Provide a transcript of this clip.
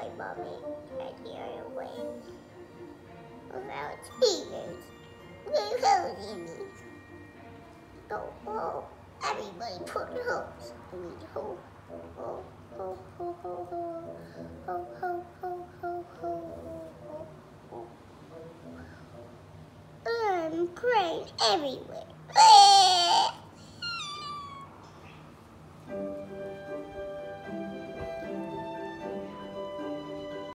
my mommy at the other way. Without fingers. With holes in me. Go home. Everybody put holes. I mean, hole. Ho, ho, ho, ho, ho. Ho, ho, ho, ho, ho. I'm crying everywhere.